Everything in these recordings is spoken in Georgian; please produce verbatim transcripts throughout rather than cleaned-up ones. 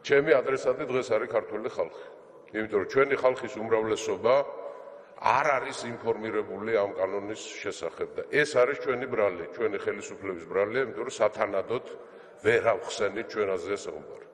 ჩემი ადრესატი დღეს არის ქართული ხალხი. იმიტომ რომ ჩვენი ხალხის უმრავლესობა არ არის ინფორმირებული ამ კანონის შესახებ და ეს არის ჩვენი ბრალი, ჩვენი ხელისუფლების ბრალია, იმიტომ რომ სათანადოდ ვერ ავხსენით ჩვენ აზრია საუბარი.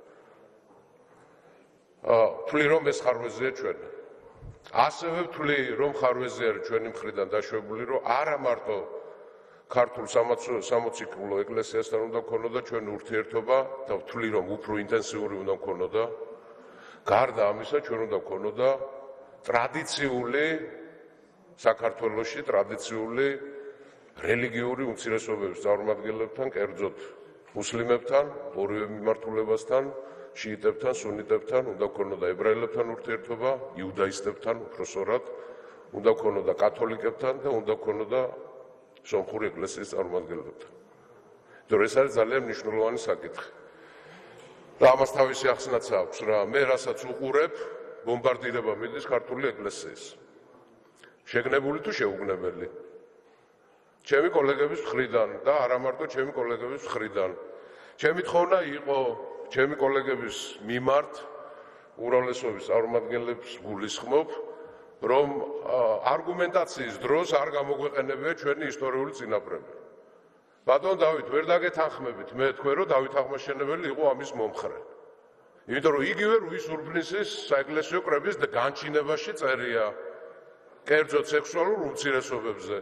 ვთვლი რომ ეს ხარვეზია ჩვენი. ასევე ვთვლი რომ ხარვეზი არის ჩვენი მხრიდან დაშვებული, რომ არა მარტო ქართულ სამოციქულო ეკლესიასთან უნდა გქონოდა ჩვენი ურთიერთობა და ვთვლი რომ უფრო ინტენსიური უნდა გქონოდა. გარდა ამისა ჩვენ უნდა გქონოდა ტრადიციული საქართველოში ტრადიციული რელიგიური უმცირესობების წარმომადგენლებთან, კერძოდ მუსლიმებთან, ორივე მიმართულებასთან, შიიტებთან, სუნიტებთან, უნდა გქონოდა ებრაელებთან ურთიერთობა, იუდაისტებთან, უпроსორად, უნდა გქონოდა კათოლიკებთან და უნდა გქონოდა სომხური ეკლესიის წარმომადგენლებთან. იმიტომ ეს არის ძალიან მნიშვნელოვანი საკითხი. და ამას თავისი ახსნაც აქვს რა, მე რასაც უყურებ, ბომბარდირება მიდის ქართული ეკლესიის. შეგნებული თუ შეუგნებელი. ჩემი კოლეგების მხრიდან და არა მარტო ჩემი კოლეგების მხრიდან. ჩემი თხოვნა იყო ჩემი კოლეგების მიმართ უმრავლესობის წარმომადგენლებს გულისხმობ, რომ არგუმენტაციის დროს არ გამოგვეყენებია ჩვენი ისტორიული წინაპრები. ბატონ დავით, ვერ დაგეთანხმებით მე თქვენ, რომ დავით აღმაშენებელი იყო ამის მომხრე. იმიტომ რომ იგივე რუის ურბნისის საეკლესიო კრების განჩინებაში წერია კერძოდ სექსუალურ უმცირესობებზე.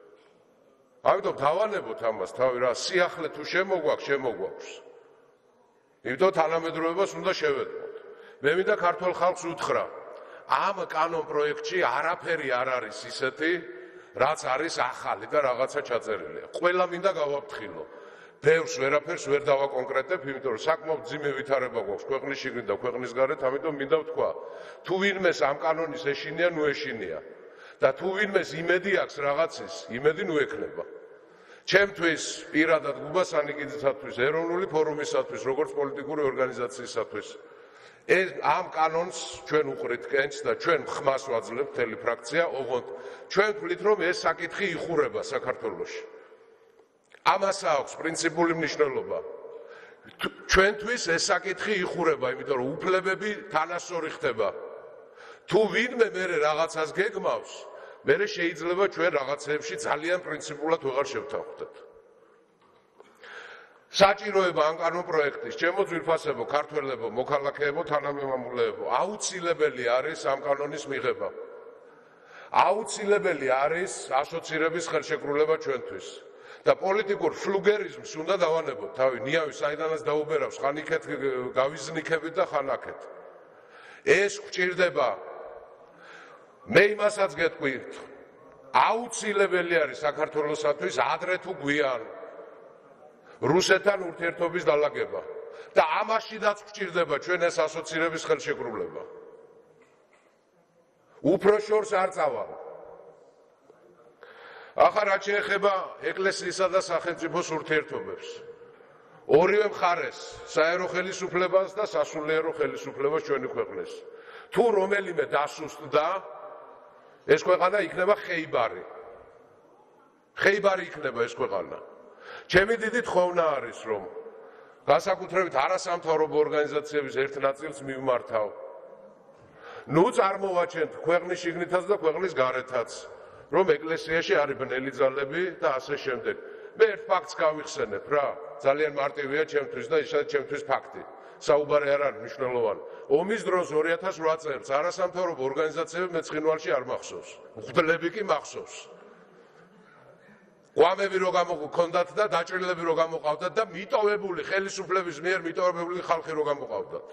ამიტომ დავანებოთ ამას თავი რა, სიახლე თუ შემოგვაქვს, შემოგვაქვს. იმიტომ თანამედროვეობას უნდა შევედმოთ. მე მინდა ქართულ ხალხს უთხრა, ამ კანონ პროექტში არაფერი არ არის ისეთი, რაც არის ახალი და რაღაცა ჩაწერილია. ყველა მინდა გავაფრთხილო. ბევრს ვერაფერს ვერ დავაკონკრეტებ, იმიტომ რომ საკმაოდ ძიმე ვითარება გვაქვს ქვეყნის შიგნით და ქვეყნის გარეთ, ამიტომ მინდა ვთქვა, თუ ვინმეს ამ კანონის ეშინია, ნუ ეშინია. და თუ ვინმეს იმედი აქვს რაღაცის, იმედი ნუ ექნება. ჩემთვის პირადად გუბას ანიკიძისათვის, ეროვნული ფორუმისათვის, როგორც პოლიტიკური ორგანიზაციისათვის, ეს ამ კანონს ჩვენ უყრით კენჭს და ჩვენ ხმას ვაძლევთ მთელი ფრაქცია, ოღონდ ჩვენ ვთვლით, რომ ეს საკითხი იხურება საქართველოში. ამას აქვს პრინციპული მნიშვნელობა. ჩვენთვის ეს საკითხი იხურება, იმიტომ რომ უფლებები თანასწორი ხდება. თუ ვინმე მერე რაღაცას გეგმავს, მერე შეიძლება ჩვენ რაღაცეებში ძალიან პრინციპულად ვეღარ შევთანხმდეთ. საჭიროება ამ კანონ პროექტის, ჩემო ძვირფასებო, ქართველებო, მოქალაქეებო, თანამემამულეებო, აუცილებელი არის ამ კანონის მიღება. აუცილებელი არის ასოცირების ხელშეკრულება ჩვენთვის. და პოლიტიკურ ფლუგერიზმს უნდა დავანებოთ თავი, ნიავი საიდანაც დაუბერავს, ხან იქეთ გავიზნიქებით და ხან აქეთ. ეს გვჭირდება. მე იმასაც გეტყვით, აუცილებელი არის საქართველოსათვის ადრე თუ გვიან რუსეთთან ურთიერთობის დალაგება და ამაშიდაც გვჭირდება ჩვენ ეს ასოცირების ხელშეკრულება. უფრო შორს არ წავალ. ახლა რაც შეეხება ეკლესიისა და სახელმწიფოს ურთიერთობებს. ორივე მხარეს, საერო ხელისუფლებას და სასულიერო ხელისუფლებას ჩვენი ქვეყნის. თუ რომელიმე დასუსტდა, ეს ქვეყანა იქნება ხეიბარი. ხეიბარი იქნება ეს ქვეყანა. ჩემი დიდი თხოვნა არის, რომ განსაკუთრებით არასამთავრობო ორგანიზაციების ერთ ნაწილს მივმართავ. ნუ წარმოვაჩენთ ქვეყნის შიგნითაც და ქვეყნის გარეთაც, რომ ეკლესიაში არის ბნელი ძალები და ასე შემდეგ. მე ერთ ფაქტს გავიხსენებ რა, ძალიან მარტივია ჩემთვის და ისედაც ჩემთვის ფაქტი. საუბარი არ არის მნიშვნელოვანი. ომის დროს ორი ათას ოთხ წელს არასამთავრობო ორგანიზაციები მეცხინვალში არ მახსოვს. მღვდლები კი მახსოვს. ყვამები რო გამოყავდათ და დაჭრილები რო გამოყავდათ და მიტოვებული ხელისუფლების მიერ მიტოვებული ხალხი რო გამოყავდათ.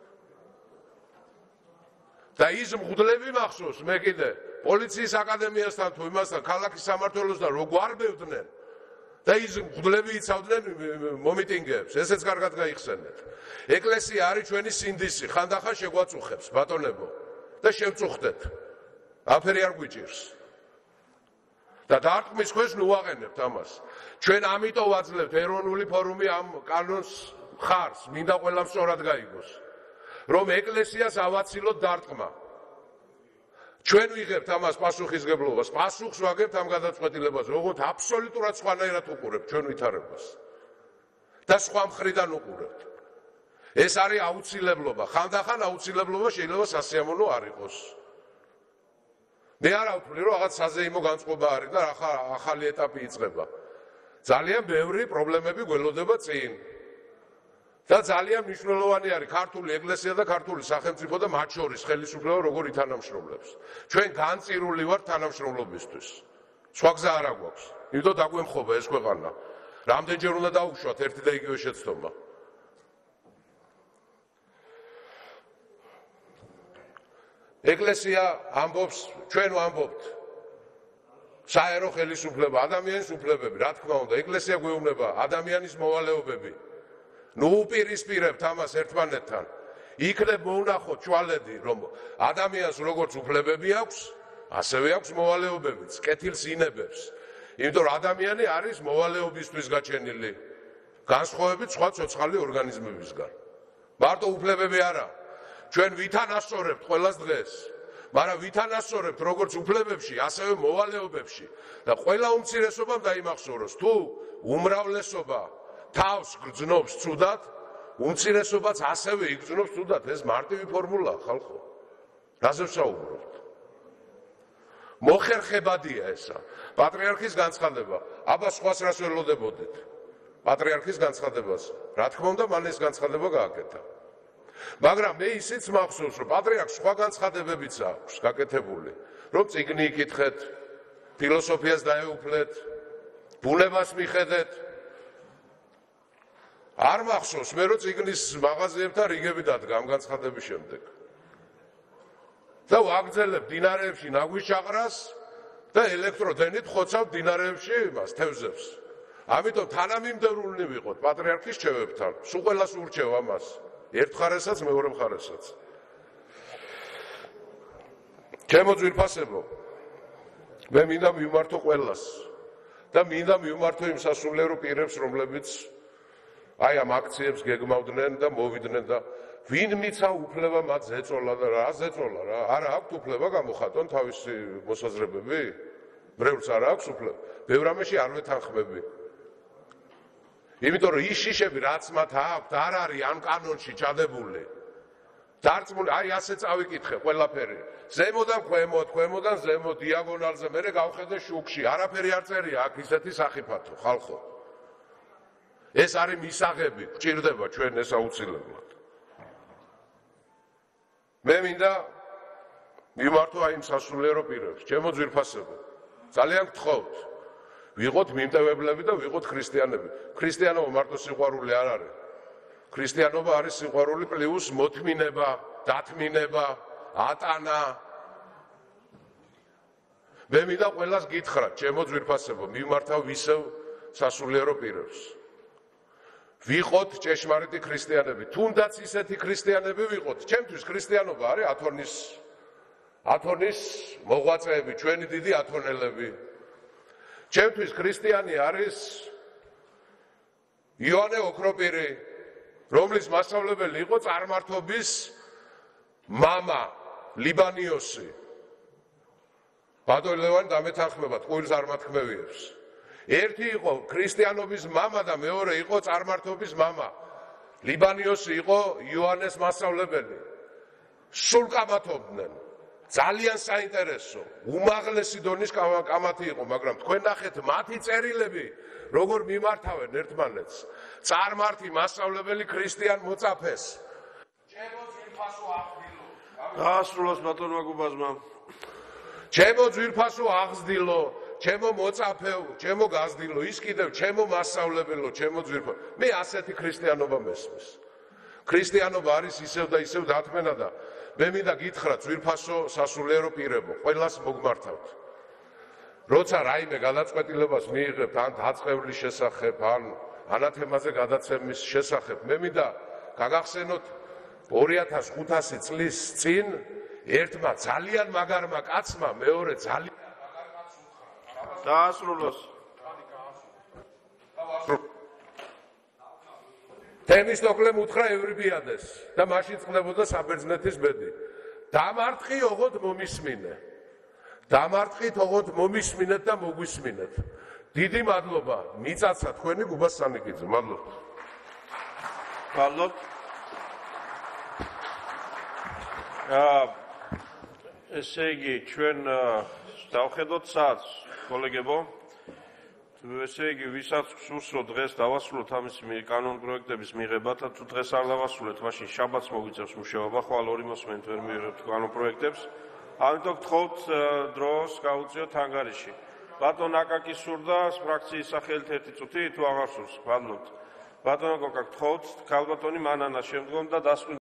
და ის მღვდლები მახსოვს, მე კიდე პოლიციის აკადემიასთან თუ იმასთან ქალაქის სამმართველოსთან რო გვარბევდნენ და ის მღვდლები იცავდნენ მომიტინგეებს, ესეც კარგად გაიხსენეთ. ეკლესია არის ჩვენი სინდისი, ხანდახან შეგვაწუხებს, ბატონებო, და შევწუხდეთ. აფერი არ გვიჭირს. და დარტყმის ქვეშ ნუ ვაყენებთ ამას. ჩვენ ამიტომ ვაძლევთ ეროვნული ფორუმი ამ კანონს ხარს, მინდა ყველამ სწორად გაიგოს, რომ ეკლესიას ავაცილოთ დარტყმა. ჩვენ ვიღებთ ამას პასუხისგებლობას, პასუხს ვაგებთ ამ გადაწყვეტილებაზე, ოღონდ აბსოლუტურად სხვანაირად უყურებთ ჩვენ ვითარებას და სხვა მხრიდან უყურებთ. ეს არის აუცილებლობა, ხანდახან აუცილებლობა შეიძლება სასიამოვნო არ იყოს. მე არ ავთვლი, რომ რაღაც საზეიმო განწყობა არის და ახალი ეტაპი იწყება. ძალიან ბევრი პრობლემები გველოდება წინ. და ძალიან მნიშვნელოვანი არის ქართული ეკლესია და ქართული სახელმწიფო და მათ შორის ხელისუფლება როგორ ითანამშრომლებს. ჩვენ განწირული ვართ თანამშრომლობისთვის. სხვა გზა არ აგვაქვს. იმიტომ დაგვემხობა ეს ქვეყანა. რამდენჯერ უნდა დაუშვათ ერთი და იგივე შეცდომა. ეკლესია ამბობს, ჩვენ ვამბობთ. საერო ხელისუფლება, ადამიანის უფლებები, რა თქმა უნდა, ეკლესია გვეუბნება ადამიანის მოვალეობები. ნუ უპირისპირებთ ამას ერთმანეთთან. იქნებ მოუნახოთ ჩვალედი, რომ ადამიანს როგორც უფლებები აქვს, ასევე აქვს მოვალეობებიც, კეთილს ინებებს. იმიტომ რომ ადამიანი არის მოვალეობისთვის გაჩენილი, განსხვავებით სხვა ცოცხალი ორგანიზმებისგან. მარტო უფლებები არა. ჩვენ ვითანასწორებთ ყველას დღეს, მაგრამ ვითანასწორებთ როგორც უფლებებში, ასევე მოვალეობებში და ყველა უმცირესობამ დაიმახსოვროს, თუ უმრავლესობა თავს გრძნობს ცუდად, უმცირესობაც ასევე იგრძნობს ცუდად. ეს მარტივი ფორმულა ხალხო. რაზე ვსაუბრობთ? მოხერხებადია ესა. პატრიარქის განცხადება. აბა სხვას რას ველოდებოდით? პატრიარქის განცხადებას. რა თქმა უნდა, მან ეს განცხადება გააკეთა. მაგრამ მე ისიც მახსოვს, რომ პატრიარქს სხვა განცხადებებიც აქვს გაკეთებული, რომ წიგნი იკითხეთ, ფილოსოფიას დაეუფლეთ, ბუნებას მიხედეთ. არ მახსოვს მე, რომ წიგნის მაღაზიებთან რიგები დადგა ამ განცხადების შემდეგ. და ვაგრძელებ დინარეებში ნაგვის ჩაყრას და ელექტროდენით ხოცავ დინარეებში იმას თევზებს. ამიტომ თანამიმდევრულნი ვიყოთ პატრიარქის რჩევებთან. სულ ყველას ურჩევ ამას. ერთ მხარესაც, მეორე მხარესაც. ჩემო ძვირფასებო, მე მინდა მივმართო ყველას და მინდა მივმართო იმ სასულიერო პირებს, რომლებიც აი ამ აქციებს გეგმავდნენ და მოვიდნენ და ვინ მიცა უფლება მათ ზეწოლა და რა ზეწოლა რა? არა აქვთ უფლება გამოხატონ თავისი მოსაზრებები? მრევლს არ აქვს უფლება? ბევრ რამეში არ ვეთანხმები. იმიტომ რომ ის შიშები რაც მათ აქვთ არ არის ამ კანონში ჩადებული. დარწმუნ აი ასე წავიკითხე ყველაფერი. ზემოდან ქვემოთ, ქვემოდან ზემოთ, დიაგონალზე, მერე გავხედე შუქში. არაფერი არ წერია აქ ისეთი სახიფათო, ხალხო. ეს არის მისაღები, გჭირდება ჩვენ ეს აუცილებლად. მე მინდა მივმართო აი იმ სასულიერო პირებს, ჩემო ძვირფასებო. ძალიან გთხოვთ. ვიყოთ მიმტევებლები და ვიყოთ ქრისტიანები. ქრისტიანობა მარტო სიყვარული არ არის. ქრისტიანობა არის სიყვარული პლუს მოთმინება, დათმინება, ატანა. მე მინდა ყველას გითხრათ, ჩემო ძვირფასებო, მიმართავ ისევ სასულიერო პირებს. ვიყოთ ჭეშმარიტი ქრისტიანები, თუნდაც ისეთი ქრისტიანები ვიყოთ. ჩემთვის ქრისტიანობა არის ათონის ათონის მოღვაწეები, ჩვენი დიდი ათონელები. ჩემთვის ქრისტიანი არის იონე ოქროპირი, რომლის მასწავლებელი იყო წარმართობის მამა ლიბანიოსი. ბატონი ლევანი დამეთანხმებათ, ყვირს არ მათქმევიებს. ერთი იყო ქრისტიანობის მამა და მეორე იყო წარმართობის მამა. ლიბანიოსი იყო იოანეს მასწავლებელი. სულ კამათობდნენ. ძალიან საინტერესო, უმაღლესი დონის კამათი იყო, მაგრამ თქვენ ნახეთ მათი წერილები, როგორ მიმართავენ ერთმანეთს. წარმართი მასწავლებელი ქრისტიან მოწაფეს. ჩემო ძვირფასო აღზრდილო. დაასრულოს ბატონმა გუბაზმა. ჩემო ძვირფასო აღზრდილო, ჩემო მოწაფეო, ჩემო გაზრდილო, ის კიდევ ჩემო მასწავლებელო, ჩემო ძვირფასო. მე ასეთი ქრისტიანობა მესმის. ქრისტიანობა არის ისევ და ისევ დათმენა და მე მინდა გითხრათ ძვირფასო სასულიერო პირებო, ყველას მოგმართავთ. როცა რაიმე გადაწყვეტილებას მიიღებთ ან დაწყევლის შესახებ, ან ანათემაზე გადაცემის შესახებ, მე მინდა გაგახსენოთ ორი ათას ხუთასი წლის წინ ერთმა ძალიან მაგარმა კაცმა მეორე ძალიან მაგარ კაცს უთხრა. დაასრულოს. თემისტოკლემ უთხრა ევრიპიადეს და მაშინ წყდებოდა საბერძნეთის ბედი. დამარტყი ოღონდ მომისმინე. დამარტყით ოღონდ მომისმინეთ და მოგვისმინეთ. დიდი მადლობა მიწაცა თქვენი გუბას სანიკიძე. მადლობა. მადლობა. აა ესე იგი, ჩვენ დავხედოთ საათს, კოლეგებო. ესე იგი, ვისაც გსურს, რომ დღეს დავასრულოთ ამის კანონ პროექტების მიღება და თუ დღეს არ დავასრულეთ, მაშინ შაბათს მოგვიწევს მუშაობა, ხვალ ორი მოსმენით ვერ მივიღებთ კანონ პროექტებს. ამიტომ გთხოვთ დროს გაუწიოთ ანგარიში. ბატონ აკაკი სურდა ფრაქციის სახელით ერთი წუთი თუ აღარ სურს? ბატონო, ბატონო კოკა, გთხოვთ ქალბატონი მანანა შემდგომ და დასკვნით